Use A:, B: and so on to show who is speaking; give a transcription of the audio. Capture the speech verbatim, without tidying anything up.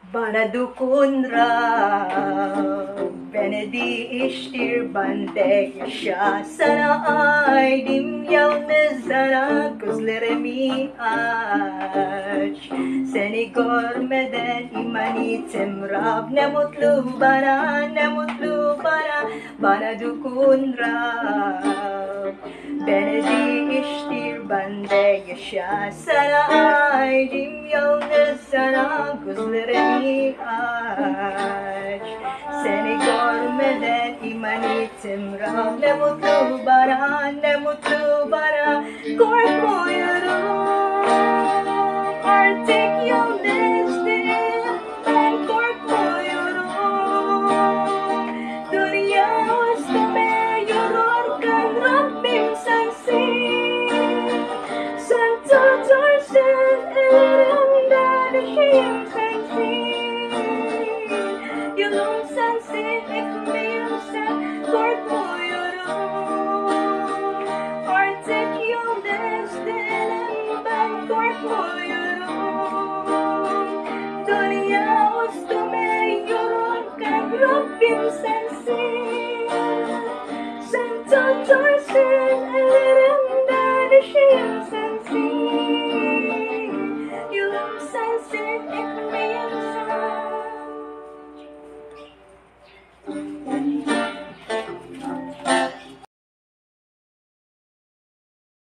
A: Bana dokun beni değiştir, bende yaşa. Sana aydım yalnız, sana gözlerimi aç. Seni görmeden imanitim Rab. Ne mutlu bana, ne mutlu bana. Bana dokun beni değiştir, bende yaşa. Sana aydım yalnız, sana gözlerimi aç. Seni görmeden imanitim Rab. Ne mutlu bana, ne mutlu bana. Korkmuyorum artık, yalnız değil, ben korkmuyorum. Dünya üstüme yorurken Rabbim sensin. Sen tutarsın elimden, düşeyim sensin. Yolum sensin, ekmeğim sen, korkmuyorum. Artık yalnız değilim, ben korkmuyorum. Dünya üstüme yorurken Rabbim sensin. Sen tutarsın elimden, düşeyim sensin. Yolum sensin,